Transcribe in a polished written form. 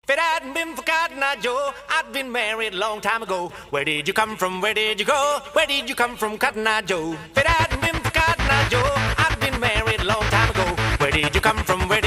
If it hadn't been for Cotton Eye Joe, I'd been married a long time ago. Where did you come from? Where did you go? Where did you come from, Cotton Eye Joe? If it hadn't been for Cotton Eye Joe, I'd been married a long time ago. Where did you come from? Where